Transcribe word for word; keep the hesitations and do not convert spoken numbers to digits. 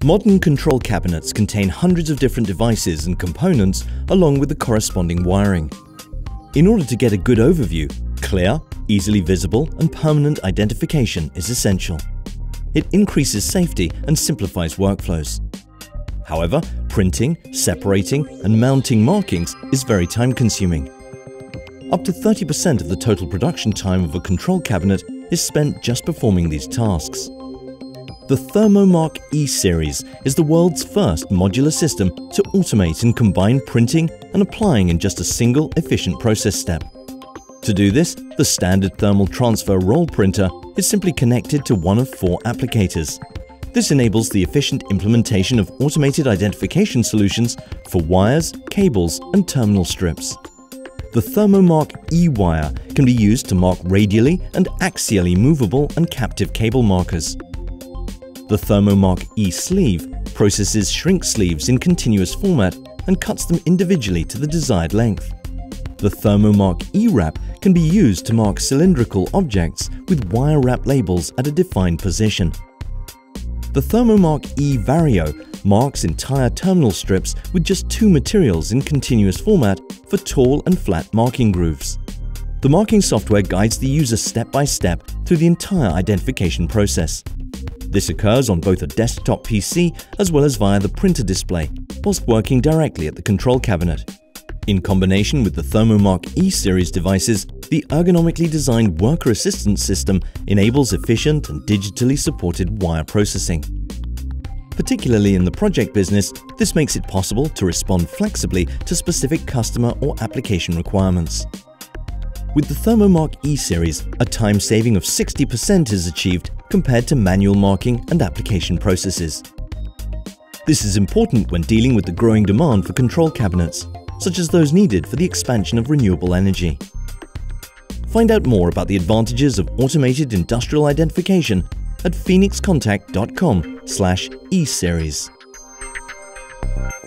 Modern control cabinets contain hundreds of different devices and components along with the corresponding wiring. In order to get a good overview, clear, easily visible and permanent identification is essential. It increases safety and simplifies workflows. However, printing, separating and mounting markings is very time-consuming. Up to thirty percent of the total production time of a control cabinet is spent just performing these tasks. The Thermomark E Series is the world's first modular system to automate and combine printing and applying in just a single efficient process step. To do this, the standard thermal transfer roll printer is simply connected to one of four applicators. This enables the efficient implementation of automated identification solutions for wires, cables and terminal strips. The Thermomark E-wire can be used to mark radially and axially movable and captive cable markers. The Thermomark E-sleeve processes shrink sleeves in continuous format and cuts them individually to the desired length. The Thermomark E-wrap can be used to mark cylindrical objects with wire wrap labels at a defined position. The Thermomark E-vario marks entire terminal strips with just two materials in continuous format for tall and flat marking grooves. The marking software guides the user step by step through the entire identification process. This occurs on both a desktop P C as well as via the printer display, whilst working directly at the control cabinet. In combination with the Thermomark E Series devices, the ergonomically designed worker assistance system enables efficient and digitally supported wire processing. Particularly in the project business, this makes it possible to respond flexibly to specific customer or application requirements. With the Thermomark E Series, a time saving of sixty percent is achieved compared to manual marking and application processes. This is important when dealing with the growing demand for control cabinets, such as those needed for the expansion of renewable energy. Find out more about the advantages of automated industrial identification at phoenix contact dot com slash e series.